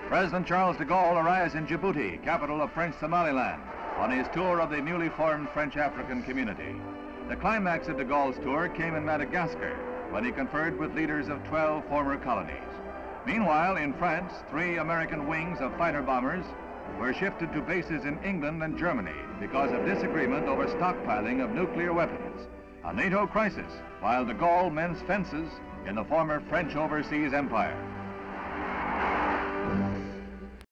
President Charles de Gaulle arrives in Djibouti, capital of French Somaliland, on his tour of the newly formed French African community. The climax of de Gaulle's tour came in Madagascar, when he conferred with leaders of 12 former colonies. Meanwhile, in France, 3 American wings of fighter bombers were shifted to bases in England and Germany because of disagreement over stockpiling of nuclear weapons. A NATO crisis, while de Gaulle mends fences in the former French overseas empire.